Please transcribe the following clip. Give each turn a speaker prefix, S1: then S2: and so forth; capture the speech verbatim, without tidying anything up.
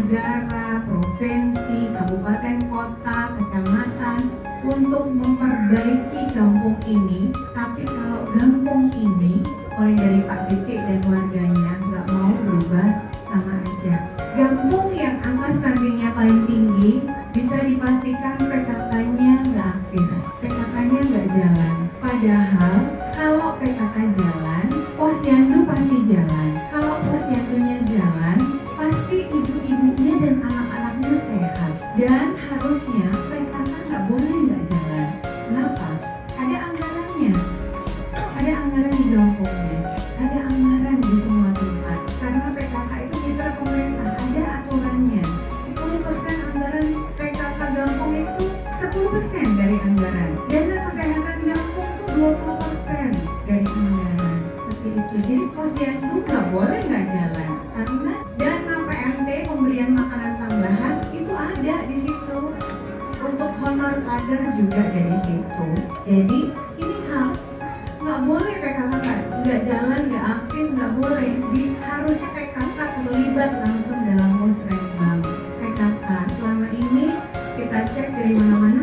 S1: negara, provinsi, kabupaten, kota, kecamatan untuk memperbaiki kampung ini. Tapi kalau kampung ini mulai dari Pak Becik dan warganya nggak mau berubah, sama aja. Kampung yang angka stuntingnya paling tinggi bisa dipastikan P K K-nya nggak aktif, P K K-nya nggak jalan. Padahal kalau P K K jalan, posyandu pasti jalan. Kalau posyandunya jalan, pasti ibu-ibunya dan anak-anaknya sehat. Dan harusnya P K K nggak boleh nggak jalan. Kenapa? Ada anggarannya, ada anggaran di kampungnya, ada anggaran di semua tempat. Karena P K K itu mitra pemerintah, ada aturannya. sepuluh persen anggaran P K K kampung itu sepuluh persen dari anggaran. Dana kesehatan kampung itu dua puluh persen dari anggaran. Seperti itu. Jadi posyandu nggak boleh nggak jalan. Karena dana P M T, pemberian makanan tambahan, itu ada di situ. Untuk honor kader juga dari situ. Jadi ini hal nggak boleh P K K nggak jalan, nggak aktif, nggak boleh. Di, harusnya P K K terlibat langsung dalam musrenbang. P K K selama ini kita cek dari mana-mana